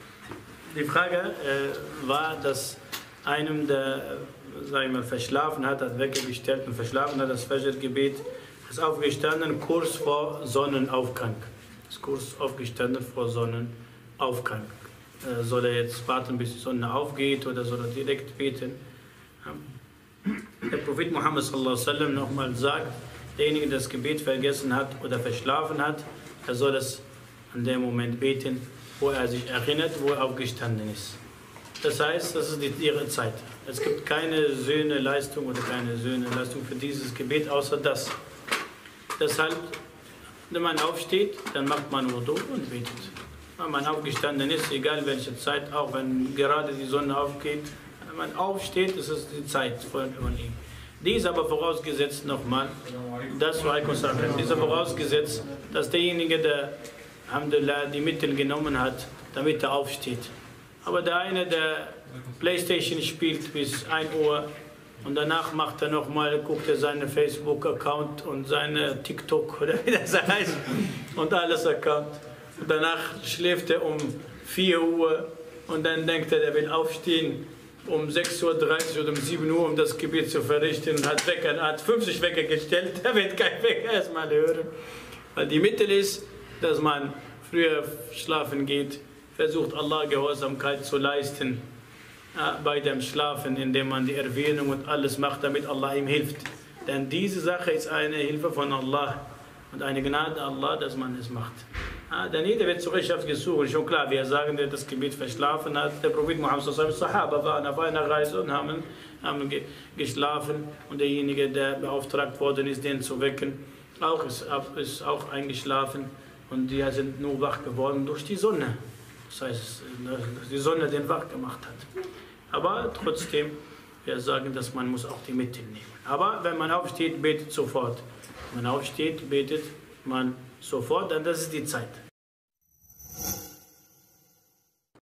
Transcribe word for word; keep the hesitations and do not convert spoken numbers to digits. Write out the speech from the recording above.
Die Frage äh, war, dass einem, der sag ich mal, verschlafen hat, hat weggestellt und verschlafen hat, das Fajr-Gebet, ist aufgestanden kurz vor Sonnenaufgang. Ist kurz aufgestanden vor Sonnenaufgang. Äh, soll er jetzt warten, bis die Sonne aufgeht, oder soll er direkt beten? Ja. Der Prophet Muhammad sallallahu alaihi wasallam nochmal sagt, derjenige, der das Gebet vergessen hat oder verschlafen hat, er soll es an dem Moment beten, wo er sich erinnert, wo er aufgestanden ist. Das heißt, das ist die, ihre Zeit. Es gibt keine Sühneleistung oder keine Sühneleistung für dieses Gebet, außer das. Deshalb, wenn man aufsteht, dann macht man Wudu und betet. Wenn man aufgestanden ist, egal welche Zeit, auch wenn gerade die Sonne aufgeht, wenn man aufsteht, ist es die Zeit von ihm. Dies aber vorausgesetzt nochmal, das war dieser vorausgesetzt, dass derjenige, der Alhamdulillah die Mittel genommen hat, damit er aufsteht. Aber der eine, der Playstation spielt bis ein Uhr und danach macht er nochmal, guckt er seinen Facebook-Account und seine TikTok oder wie das heißt und alles Account. Und danach schläft er um vier Uhr und dann denkt er, er will aufstehen um sechs Uhr dreißig oder um sieben Uhr, um das Gebet zu verrichten, und hat, Wecker, hat fünfzig Wecker gestellt, er wird kein Wecker erstmal hören. Weil die Mittel ist, dass man früher schlafen geht, versucht Allah Gehorsamkeit zu leisten ja, bei dem Schlafen, indem man die Erwähnung und alles macht, damit Allah ihm hilft. Denn diese Sache ist eine Hilfe von Allah und eine Gnade Allah, dass man es macht. Ja, denn jeder wird zur Rechenschaft gesucht. Schon klar, wir sagen, der das Gebet verschlafen hat. Der Prophet Muhammad sallallahu alaihi wasallam, Sahaba waren auf einer Reise und haben, haben ge geschlafen, und derjenige, der beauftragt worden ist, den zu wecken, auch ist, ist auch eingeschlafen, und die sind nur wach geworden durch die Sonne. Das heißt, dass die Sonne den wach gemacht hat. Aber trotzdem, wir sagen, dass man muss auch die Mittel nehmen. Aber wenn man aufsteht, betet sofort. Wenn man aufsteht, betet man sofort, dann das ist die Zeit.